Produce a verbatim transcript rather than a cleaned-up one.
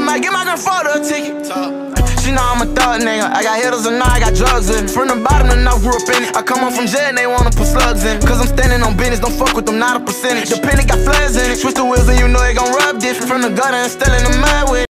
might get my grandfather a ticket. She know I'm a thug nigga. I got hitters and now I got drugs in. From the bottom and I grew up in it. I come home from jail and they wanna put slugs in. Cause I'm standing on business, don't fuck with them, not a percentage. The penny got flares in it. Switch the wheels and you know they gon' rub different. From the gutter and still in the mud with it.